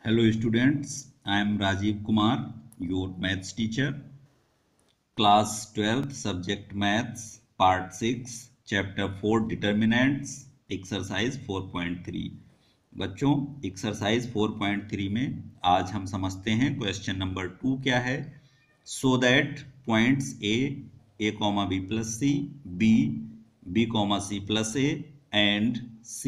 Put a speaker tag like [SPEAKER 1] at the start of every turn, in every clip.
[SPEAKER 1] Hello students, I am Rajiv Kumar, your maths teacher, class 12th subject maths, part 6, chapter 4 determinants, exercise 4.3। बच्चों exercise 4.3 में आज हम समझते हैं क्वेश्चन नंबर 2 क्या है। So that points A comma B plus C, B comma C plus A and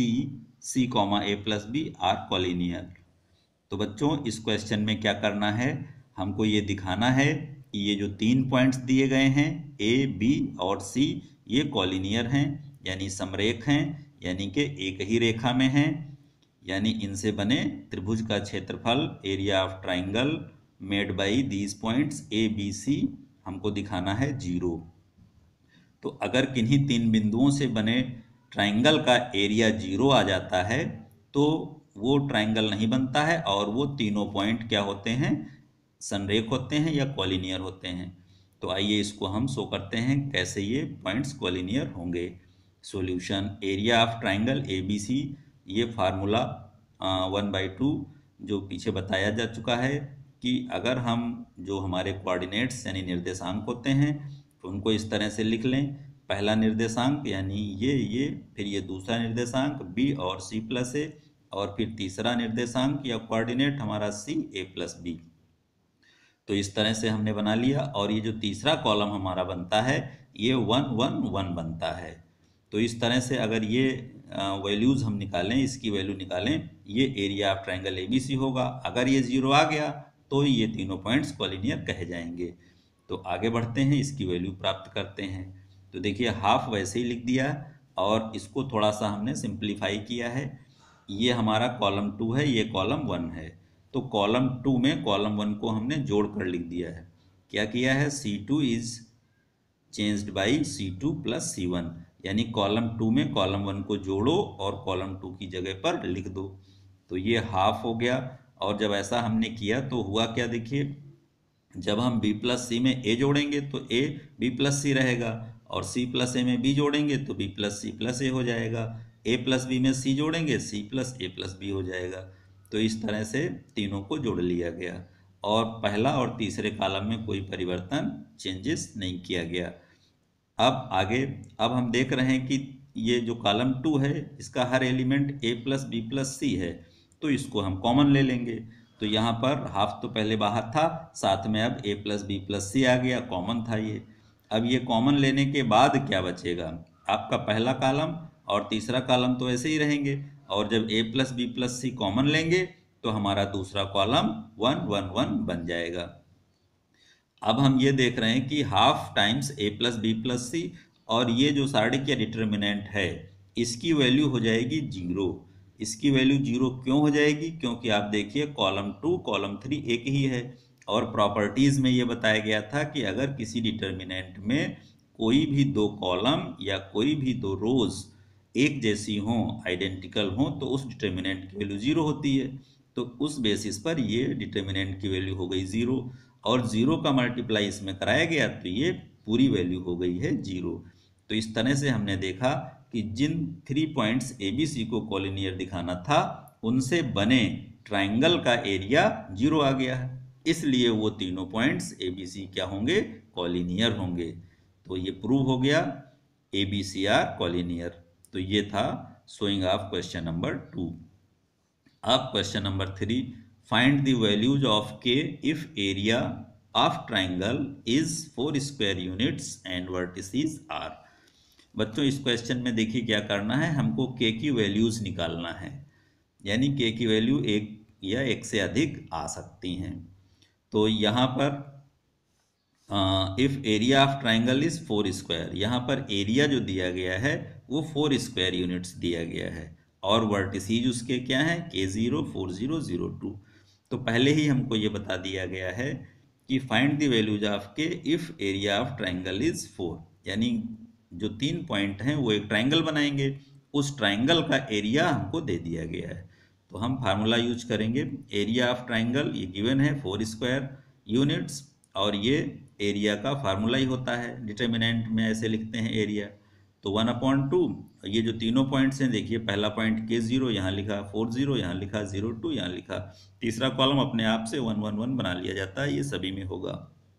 [SPEAKER 1] C comma A plus B are collinear. तो बच्चों इस क्वेश्चन में क्या करना है, हमको ये दिखाना है कि ये जो 3 पॉइंट्स दिए गए हैं ए बी और सी ये कॉलिनियर हैं यानी समरेख हैं, यानी कि एक ही रेखा में हैं, यानी इनसे बने त्रिभुज का क्षेत्रफल area of triangle made by these points A B C हमको दिखाना है 0। तो अगर किन्हीं 3 बिंदुओं से बने ट्राइंगल का एरिया 0 आ जाता है तो वो ट्राइंगल नहीं बनता है और वो तीनों पॉइंट क्या होते हैं, संरेख होते हैं या कॉलिनियर होते हैं। तो आइए इसको हम शो करते हैं कैसे ये पॉइंट्स कॉलिनियर होंगे। Solution area of triangle A B C, ये फार्मूला 1/2 जो पीछे बताया जा चुका है कि अगर हम जो हमारे कोऑर्डिनेट्स यानी निर्देशांक होते हैं तो उनको इस तरह से लिख लें। पहला निर्देशांक यानी ये फिर ये दूसरा निर्देशांक बी और सी प्लस ए, और फिर तीसरा निर्देशांक या कोऑर्डिनेट हमारा सी ए प्लस बी। तो इस तरह से हमने बना लिया और ये जो तीसरा कॉलम हमारा बनता है ये 1 1 1 बनता है। तो इस तरह से अगर ये वैल्यूज़ हम निकालें, इसकी वैल्यू निकालें, ये एरिया ऑफ ट्राइंगल एबीसी होगा। अगर ये 0 आ गया तो ये तीनों पॉइंट्स कॉलिनियर कहे जाएंगे। तो आगे बढ़ते हैं, इसकी वैल्यू प्राप्त करते हैं। तो देखिए हाफ वैसे ही लिख दिया और इसको थोड़ा सा हमने सिंप्लीफाई किया है। ये हमारा कॉलम 2 है, ये कॉलम 1 है। तो कॉलम 2 में कॉलम 1 को हमने जोड़ कर लिख दिया है। क्या किया है, C2 is changed by C2 plus C1, यानी कॉलम 2 में कॉलम 1 को जोड़ो और कॉलम 2 की जगह पर लिख दो। तो ये हाफ हो गया। और जब ऐसा हमने किया तो हुआ क्या, देखिए जब हम b प्लस सी में a जोड़ेंगे तो a b प्लस सी रहेगा, और c प्लस a में b जोड़ेंगे तो b plus C plus a हो जाएगा, a प्लस b में c जोड़ेंगे c plus a plus b हो जाएगा। तो इस तरह से तीनों को जोड़ लिया गया और पहला और तीसरे कॉलम में कोई परिवर्तन चेंजेस नहीं किया गया। अब आगे अब हम देख रहे हैं कि ये जो कॉलम 2 है इसका हर element a plus B plus C है, तो इसको हम कॉमन ले लेंगे। तो यहाँ पर हाफ तो पहले बाहर था, साथ में अब a plus B plus C आ गया, कॉमन था ये। अब ये कॉमन लेने के बाद क्या बचेगा, आपका पहला कॉलम और तीसरा कॉलम तो ऐसे ही रहेंगे, और जब a plus B plus C common लेंगे तो हमारा दूसरा कॉलम 1 1 1 बन जाएगा। अब हम ये देख रहे हैं कि half times a plus B plus C, और ये जो सारणिक या डिटर्मिनेंट है इसकी वैल्यू हो जाएगी 0। इसकी वैल्यू 0 क्यों हो जाएगी, क्योंकि आप देखिए कॉलम 2 कॉलम 3 एक ही है, और प्रॉपर्टीज में ये बताया गया था कि अगर किसी डिटर्मिनेंट में कोई भी 2 कॉलम या कोई भी 2 रोज एक जैसी हों, आइडेंटिकल हों, तो उस डिटर्मिनेंट की वैल्यू 0 होती है। तो उस बेसिस पर ये डिटर्मिनेंट की वैल्यू हो गई 0, और 0 का मल्टीप्लाई इसमें कराया गया तो ये पूरी वैल्यू हो गई है 0। तो इस तरह से हमने देखा कि जिन 3 पॉइंट्स ए बी सी को कॉलिनियर दिखाना था उनसे बने ट्राइंगल का एरिया 0 आ गया है, इसलिए वो तीनों पॉइंट्स ए बी सी क्या होंगे, कॉलिनियर होंगे। तो ये प्रूव हो गया A B C are collinear. तो ये था शोइंग ऑफ क्वेश्चन नंबर 2। अब question number 3, find the values of k if area of triangle is 4 square units and vertices are। बच्चों इस क्वेश्चन में देखिए क्या करना है, हमको k की वैल्यूज निकालना है, यानी k की वैल्यू 1 या 1 से अधिक आ सकती हैं। तो यहाँ पर if area of triangle is 4 square, यहाँ पर एरिया जो दिया गया है वो 4 स्क्वायर यूनिट्स दिया गया है, और वर्टिसीज उसके क्या हैं, K0 4 0 0 2। तो पहले ही हमको ये बता दिया गया है कि find the values of K if area of triangle is 4, यानी जो 3 पॉइंट हैं वो एक ट्राइंगल बनाएंगे, उस ट्राइंगल का एरिया हमको दे दिया गया है। तो हम फार्मूला यूज करेंगे, एरिया ऑफ ट्राइंगल ये गिवन है 4 स्क्वायर यूनिट्स, और ये एरिया का फार्मूला ही होता है, डिटर्मिनेंट में ऐसे लिखते हैं एरिया। तो 1/2, ये जो तीनों पॉइंट्स हैं देखिए, पहला पॉइंट K0 यहाँ लिखा 40, यहाँ लिखा 02, यहाँ लिखा, तीसरा कॉलम अपने आप से 111 बना लिया जाता है, ये सभी में होगा।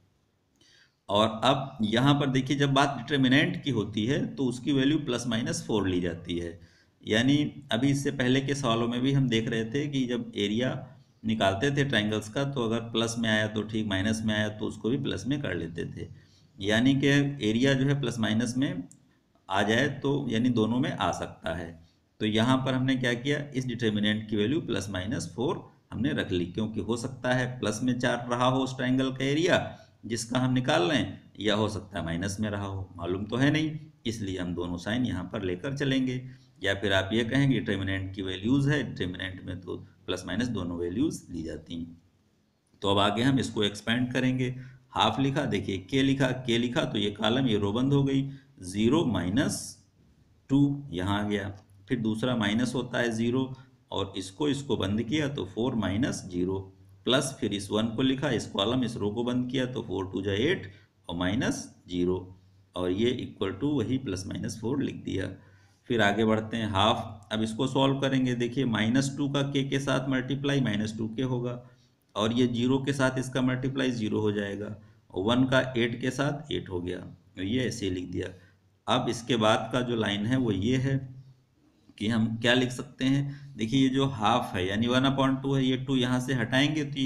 [SPEAKER 1] और अब यहाँ पर देखिए, जब बात डिटर्मिनेंट की होती है तो उसकी वैल्यू ±4 ली जाती है। यानी अभी इससे पहले के सवालों में भी हम देख रहे थे कि जब एरिया निकालते थे ट्राइंगल्स का, तो अगर प्लस में आया तो ठीक, माइनस में आया तो उसको भी प्लस में कर लेते थे। यानी कि एरिया जो है प्लस माइनस में आ जाए तो यानी दोनों में आ सकता है। तो यहाँ पर हमने क्या किया, इस डिटर्मिनेंट की वैल्यू ±4 हमने रख ली, क्योंकि हो सकता है प्लस में 4 रहा हो उस ट्राइंगल का एरिया जिसका हम निकाल रहे हैं, या हो सकता है माइनस में रहा हो, मालूम तो है नहीं, इसलिए हम दोनों साइन यहाँ पर लेकर चलेंगे। या फिर आप ये कहेंगे डिटर्मिनेंट की वैल्यूज़ है, डिटर्मिनेंट में तो प्लस माइनस दोनों वैल्यूज़ ली जाती हैं। तो अब आगे हम इसको एक्सपेंड करेंगे। हाफ लिखा, देखिए के लिखा तो ये कॉलम, ये रो बंद हो गई, 0 - 2 यहाँ आ गया। फिर दूसरा माइनस होता है 0, और इसको बंद किया तो 4 - 0, प्लस फिर इस 1 को लिखा, इस कॉलम इस रो को बंद किया तो 4 2 = 8 और -0, और ये इक्वल टू वही ±4 लिख दिया। फिर आगे बढ़ते हैं हाफ। अब इसको सॉल्व करेंगे, देखिए -2 का के साथ मल्टीप्लाई -2k होगा, और ये 0 के साथ इसका मल्टीप्लाई 0 हो जाएगा, और 1 का 8 के साथ 8 हो गया, तो ये ऐसे लिख दिया। अब इसके बाद का जो लाइन है वो ये है कि हम क्या लिख सकते हैं, देखिए ये जो हाफ है यानी 1/2 है, ये 2 यहाँ से हटाएंगे तो ये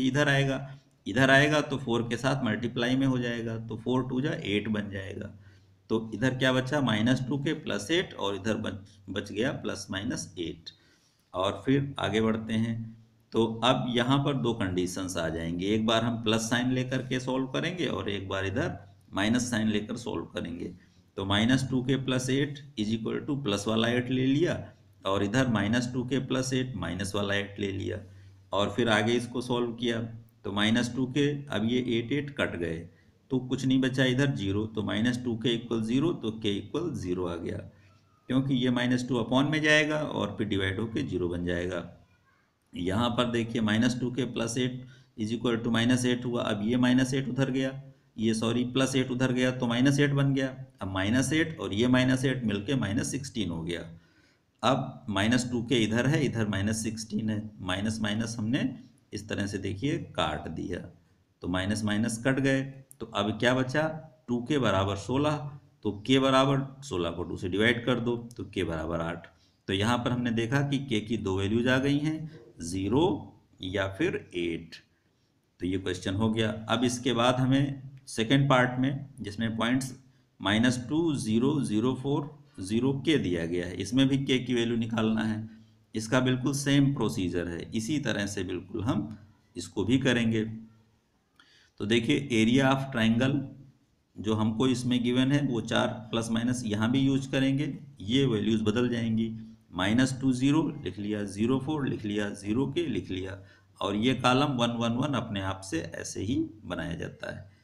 [SPEAKER 1] इधर आएगा तो 4 के साथ मल्टीप्लाई में हो जाएगा, तो 4 2 = 8 बन जाएगा। तो इधर क्या बचा, -2k + 8, और इधर बच गया ±8। और फिर आगे बढ़ते हैं। तो अब यहाँ पर दो कंडीशंस आ जाएंगे, एक बार हम प्लस साइन लेकर के सॉल्व करेंगे और एक बार इधर माइनस साइन लेकर सॉल्व करेंगे। तो -2k + 8 = प्लस वाला 8 ले लिया, और इधर -2k + 8 माइनस वाला 8 ले लिया, और फिर आगे इसको सॉल्व किया तो -2k, अब ये 8 8 कट गए तो कुछ नहीं बचा इधर 0, तो -2k = 0, तो k = 0 आ गया, क्योंकि ये -2 अपॉन में जाएगा और फिर डिवाइड होके 0 बन जाएगा। यहाँ पर देखिए -2k + 8 = -8 हुआ, अब ये -8 उधर गया, ये सॉरी +8 उधर गया तो -8 बन गया, अब -8 और ये -8 मिलके -16 हो गया। अब -2k इधर है, इधर -16 है, माइनस माइनस हमने इस तरह से देखिए काट दिया, तो माइनस माइनस कट गए, तो अब क्या बचा, 2k = 16, तो k = 16 को 2 से डिवाइड कर दो तो k = 8। तो यहाँ पर हमने देखा कि k की दो वैल्यूज आ गई हैं, 0 या फिर 8। तो ये क्वेश्चन हो गया। अब इसके बाद हमें सेकेंड पार्ट में, जिसमें पॉइंट्स -2 0 0 4 0k दिया गया है, इसमें भी k की वैल्यू निकालना है। इसका बिल्कुल सेम प्रोसीजर है, इसी तरह से बिल्कुल हम इसको भी करेंगे। तो देखिए एरिया ऑफ ट्राइंगल जो हमको इसमें गिवन है वो 4 ± यहाँ भी यूज करेंगे, ये वैल्यूज बदल जाएंगी, -2 0 लिख लिया, 0 4 लिख लिया, 0k लिख लिया, और ये कॉलम 1 1 1 अपने आप से ऐसे ही बनाया जाता है।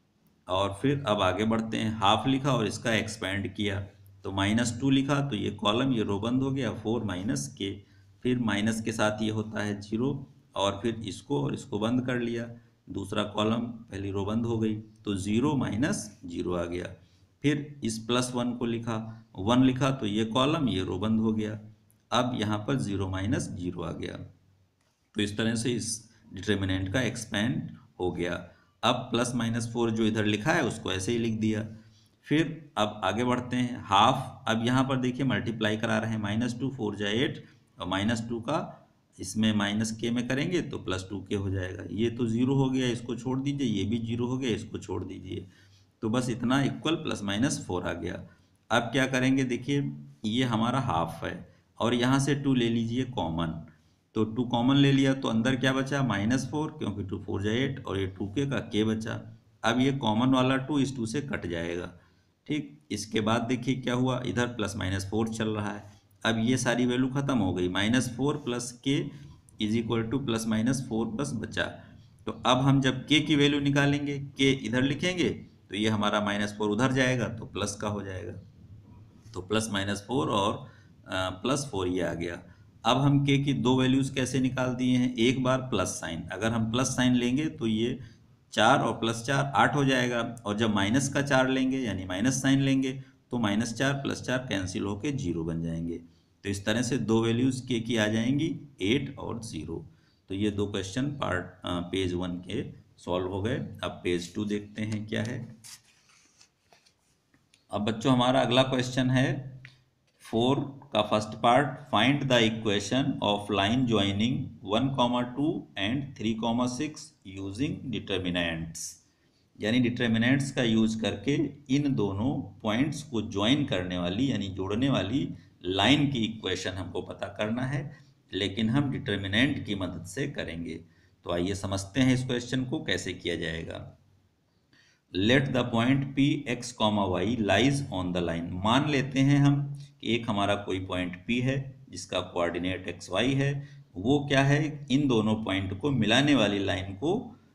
[SPEAKER 1] और फिर अब आगे बढ़ते हैं, हाफ लिखा और इसका एक्सपेंड किया, तो -2 लिखा तो ये कॉलम ये रो बंद हो गया, 4 - k, फिर माइनस के साथ ये होता है 0, और फिर इसको और इसको बंद कर लिया, दूसरा कॉलम पहली रो बंद हो गई, तो 0 - 0 आ गया। फिर इस +1 को लिखा, 1 लिखा तो ये कॉलम ये रो बंद हो गया, अब यहाँ पर 0 - 0 आ गया। तो इस तरह से इस डिटर्मिनेंट का एक्सपेंड हो गया। अब +-4 जो इधर लिखा है उसको ऐसे ही लिख दिया। फिर अब आगे बढ़ते हैं, हाफ, अब यहाँ पर देखिए मल्टीप्लाई करा रहे हैं, -2 4 × 8, और -2 का इसमें -k में करेंगे तो +2k हो जाएगा, ये तो 0 हो गया, इसको छोड़ दीजिए, ये भी 0 हो गया, इसको छोड़ दीजिए, तो बस इतना इक्वल +-4 आ गया। अब क्या करेंगे, देखिए ये हमारा हाफ है और यहाँ से 2 ले लीजिए कॉमन, तो 2 कॉमन ले लिया तो अंदर क्या बचा, -4, क्योंकि 2 4 × 8, और ये 2k का k बचा। अब ये कॉमन वाला 2 इस 2 से कट जाएगा, ठीक। इसके बाद देखिए क्या हुआ, इधर +-4 चल रहा है, अब ये सारी वैल्यू खत्म हो गई, -4 + k = +-4 बस बचा। तो अब हम जब k की वैल्यू निकालेंगे, k इधर लिखेंगे तो ये हमारा -4 उधर जाएगा तो प्लस का हो जाएगा, तो +-4 और +4 ये आ गया। अब हम k की दो वैल्यूज़ कैसे निकाल दिए हैं, एक बार प्लस साइन, अगर हम प्लस साइन लेंगे तो ये 4 और +4 8 हो जाएगा, और जब माइनस का 4 लेंगे यानी माइनस साइन लेंगे तो -4 + 4 कैंसिल होके 0 बन जाएंगे। तो इस तरह से दो वैल्यूज़ के की आ जाएंगी 8 और 0। तो ये दो क्वेश्चन पेज 1 के सॉल्व हो गए। अब पेज 2 देखते हैं क्या है। अब बच्चों हमारा अगला क्वेश्चन है 4 का first part, find the equation of line joining 1,2 and 3,6 using determinants. यानी डिटर्मिनेंट्स का यूज करके इन दोनों पॉइंट्स को ज्वाइन करने वाली यानी जोड़ने वाली लाइन की इक्वेशन हमको पता करना है, लेकिन हम डिटर्मिनेंट की मदद से करेंगे। तो आइए समझते हैं इस क्वेश्चन को कैसे किया जाएगा। Let the point P X comma Y lies on the line. मान लेते हैं हम कि एक हमारा कोई पॉइंट पी है जिसका कोऑर्डिनेट एक्स वाई है, वो क्या है, इन दोनों पॉइंट को मिलाने वाली लाइन को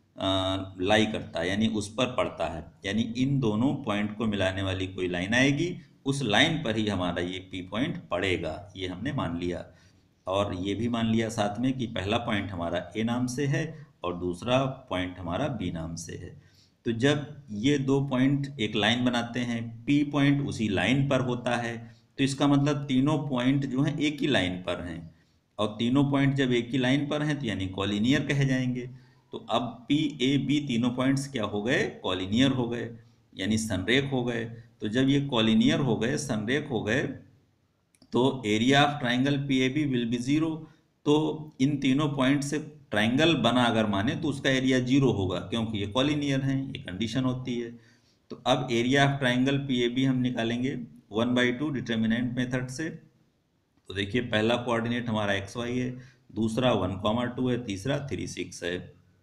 [SPEAKER 1] लाई करता है, यानी उस पर पड़ता है। यानी इन दोनों पॉइंट को मिलाने वाली कोई लाइन आएगी, उस लाइन पर ही हमारा ये पी पॉइंट पड़ेगा, ये हमने मान लिया। और ये भी मान लिया साथ में कि पहला पॉइंट हमारा ए नाम से है और दूसरा पॉइंट हमारा बी नाम से है। तो जब ये दो पॉइंट एक लाइन बनाते हैं, पी पॉइंट उसी लाइन पर होता है, तो इसका मतलब तीनों पॉइंट जो हैं एक ही लाइन पर हैं। और तीनों पॉइंट जब एक ही लाइन पर हैं तो यानी कॉलिनियर कहे जाएंगे। तो अब पी ए बी तीनों पॉइंट्स क्या हो गए, कॉलिनियर हो गए, यानी संरेख हो गए। तो जब ये कॉलिनियर हो गए, संरेख हो गए, तो area of triangle P A B will be 0। तो इन तीनों पॉइंट से ट्राइंगल बना अगर माने तो उसका एरिया 0 होगा, क्योंकि ये कॉलिनियर हैं, ये कंडीशन होती है। तो अब area of triangle P A B हम निकालेंगे 1/2 डिटर्मिनेंट मेथड से। तो देखिए पहला कोऑर्डिनेट हमारा एक्स वाई है, दूसरा 1,2 है, तीसरा 3 6 है,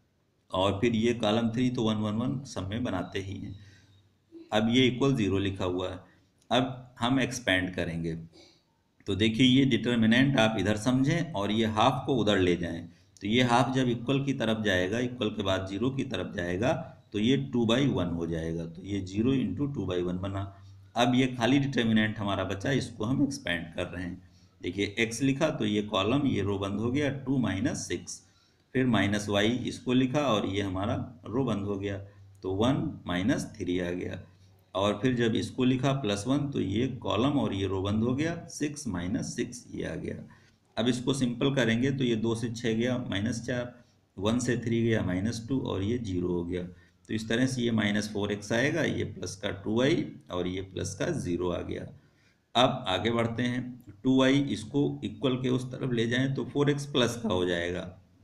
[SPEAKER 1] और फिर ये कॉलम 3 तो 1 1 1 सब में बनाते ही हैं। अब ये इक्वल 0 लिखा हुआ है। अब हम एक्सपेंड करेंगे, तो देखिए ये डिटर्मिनेंट आप इधर समझें और ये हाफ को उधर ले जाएं। तो ये हाफ जब इक्वल की तरफ जाएगा, इक्वल के बाद 0 की तरफ जाएगा, तो ये 2/1 हो जाएगा। तो ये 0 × 2/1 बना। अब ये खाली डिटर्मिनेंट हमारा बचा, इसको हम एक्सपेंड कर रहे हैं। देखिए x लिखा तो ये कॉलम, ये रो बंद हो गया, 2 - 6। फिर -y इसको लिखा और ये हमारा रो बंद हो गया, तो 1 - 3 आ गया। और फिर जब इसको लिखा +1 तो ये कॉलम और ये रो बंद हो गया, 6 - 6 ये आ गया। अब इसको सिंपल करेंगे तो ये 2 से 6 गया -4, 1 से 3 गया -2 और ये 0 हो गया। तो इस तरह से ये -4x आएगा, ये प्लस का 2y और ये प्लस का 0 आ गया। अब आगे बढ़ते हैं, 2y इसको इक्वल के उस तरफ ले जाएं तो 4x प्लस का हो जाएगा।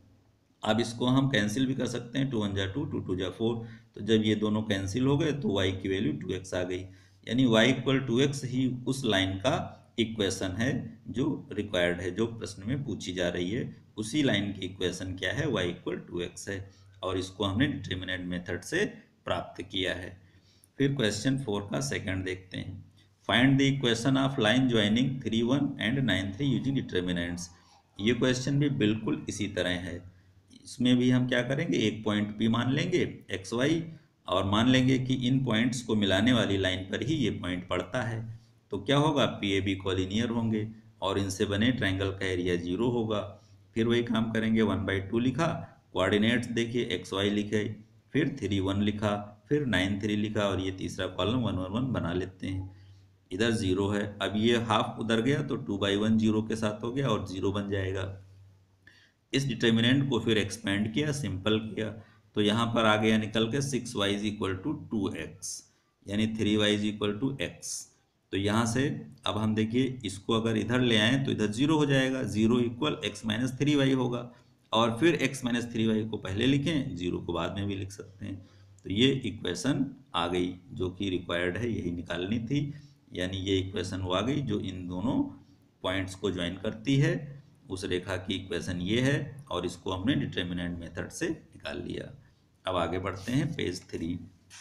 [SPEAKER 1] अब इसको हम कैंसिल भी कर सकते हैं, 2 1 2 2 2 4। तो जब ये दोनों कैंसिल हो गए तो y की वैल्यू 2x आ गई, यानी y = 2x ही उस लाइन का इक्वेशन है जो रिक्वायर्ड है, जो प्रश्न में पूछी जा रही है। उसी लाइन की इक्वेशन क्या है, y = 2x है, और इसको हमने डिटर्मिनेंट मेथड से प्राप्त किया है। फिर क्वेश्चन 4 का सेकंड देखते हैं, find the equation of line joining 3 1 and 9 3 using determinants. ये क्वेश्चन भी बिल्कुल इसी तरह है। इसमें भी हम क्या करेंगे, एक पॉइंट P मान लेंगे एक्स वाई, और मान लेंगे कि इन पॉइंट्स को मिलाने वाली लाइन पर ही ये पॉइंट पड़ता है। तो क्या होगा, पी ए बी कॉलिनियर होंगे और इनसे बने ट्रायंगल का एरिया 0 होगा। फिर वही काम करेंगे, 1/2 लिखा, कोऑर्डिनेट्स देखिए एक्स वाई लिखे, फिर 3 1 लिखा, फिर 9 3 लिखा, और ये तीसरा कॉलम 1 1 1 बना लेते हैं। इधर 0 है, अब ये हाफ उधर गया तो 2/1 0 के साथ हो गया और 0 बन जाएगा। इस डिटर्मिनेंट को फिर एक्सपेंड किया, सिंपल किया, तो यहाँ पर आ गया निकल के 6y = 2x, यानी 3y = x। तो यहाँ से अब हम देखिए इसको अगर इधर ले आएँ तो इधर 0 हो जाएगा, 0 = x - 3y होगा, और फिर x - 3y को पहले लिखें, 0 को बाद में भी लिख सकते हैं। तो ये इक्वेशन आ गई जो कि रिक्वायर्ड है, यही निकालनी थी। यानी ये इक्वेशन वो आ गई जो इन दोनों पॉइंट्स को ज्वाइन करती है। उस रेखा की इक्वेशन ये है, और इसको हमने डिटर्मिनेंट मेथड से निकाल लिया। अब आगे बढ़ते हैं पेज 3।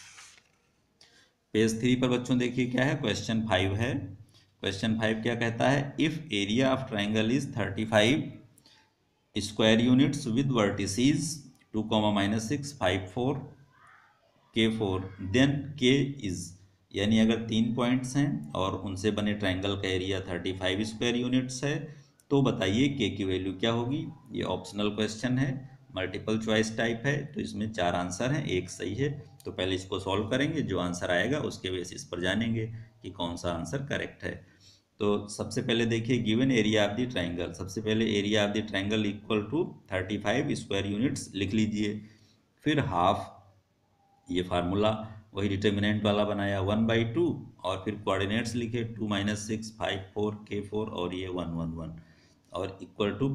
[SPEAKER 1] पेज 3 पर बच्चों देखिए क्या है, क्वेश्चन 5 है। क्वेश्चन 5 क्या कहता है, if area of triangle is 35 square units with vertices 2, -6 5 4 K4, then K is, यानी अगर 3 पॉइंट्स हैं और उनसे बने ट्राइंगल का एरिया 35 स्क्वायर यूनिट्स है, तो बताइए K की वैल्यू क्या होगी। ये ऑप्शनल क्वेश्चन है, मल्टीपल चॉइस टाइप है, तो इसमें 4 आंसर हैं, एक सही है। तो पहले इसको सॉल्व करेंगे, जो आंसर आएगा उसके बेसिस पर जानेंगे कि कौन सा आंसर करेक्ट है। तो सबसे पहले देखिए, given area of the triangle, सबसे पहले area of the triangle equal to 35 square units लिख लीजिए। फिर हाफ, ये फार्मूला वही डिटर्मिनेंट वाला बनाया, 1/2, और फिर कोऑर्डिनेट्स लिखे 2 - 6 5 4 K4 और ये 1 1 1 और इक्वल टू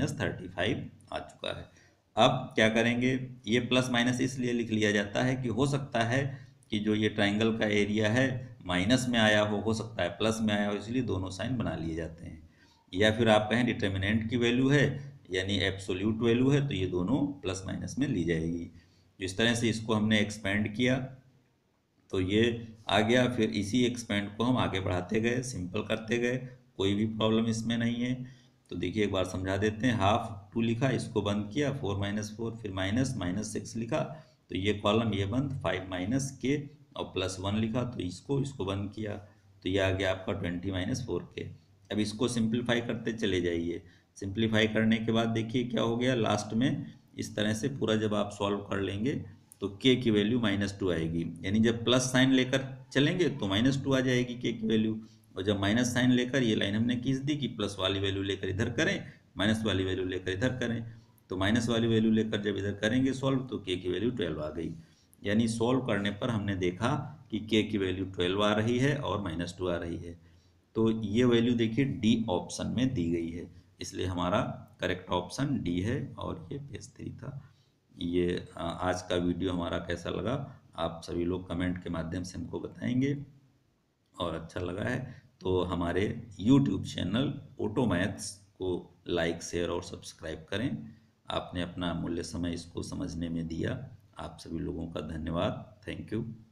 [SPEAKER 1] ±35 आ चुका है। अब क्या करेंगे, ये प्लस माइनस इसलिए लिख लिया जाता है कि हो सकता है कि जो ये ट्राइंगल का एरिया है माइनस में आया हो सकता है प्लस में आया हो, इसलिए दोनों साइन बना लिए जाते हैं। या फिर आप कहें डिटर्मिनेंट की वैल्यू है यानी एब्सोल्यूट वैल्यू है, तो ये दोनों प्लस माइनस में ली जाएगी। जिस तरह से इसको हमने एक्सपेंड किया तो ये आ गया, फिर इसी एक्सपेंड को हम आगे बढ़ाते गए, सिंपल करते गए, कोई भी प्रॉब्लम इसमें नहीं है। तो देखिए एक बार समझा देते हैं, हाफ 2 लिखा, इसको बंद किया, 4 - 4, फिर -6 लिखा, तो ये कॉलम ये बंद, 5 - K और +1 लिखा, तो इसको बंद किया, तो ये आ गया आपका 20 - 4K। अब इसको सिंप्लीफाई करते चले जाइए। सिंप्लीफाई करने के बाद देखिए क्या हो गया, लास्ट में इस तरह से पूरा जब आप सॉल्व कर लेंगे तो k की वैल्यू -2 आएगी, यानी जब प्लस साइन लेकर चलेंगे तो -2 आ जाएगी k की वैल्यू, और जब माइनस साइन लेकर, ये लाइन हमने खींच दी कि प्लस वाली वैल्यू लेकर इधर करें, माइनस वाली वैल्यू लेकर इधर करें, तो माइनस वाली वैल्यू लेकर जब इधर करेंगे सॉल्व तो k की वैल्यू 12 आ गई। यानी सॉल्व करने पर हमने देखा कि k की वैल्यू 12 आ रही है और -2 आ रही है। तो ये वैल्यू देखिए डी ऑप्शन में दी गई है, इसलिए हमारा करेक्ट ऑप्शन डी है, और ये पेज 3 था। ये आज का वीडियो हमारा कैसा लगा आप सभी लोग कमेंट के माध्यम से हमको बताएंगे, और अच्छा लगा है तो हमारे YouTube चैनल ऑटो मैथ्स को लाइक शेयर और सब्सक्राइब करें। आपने अपना अमूल्य समय इसको समझने में दिया, आप सभी लोगों का धन्यवाद। Thank you.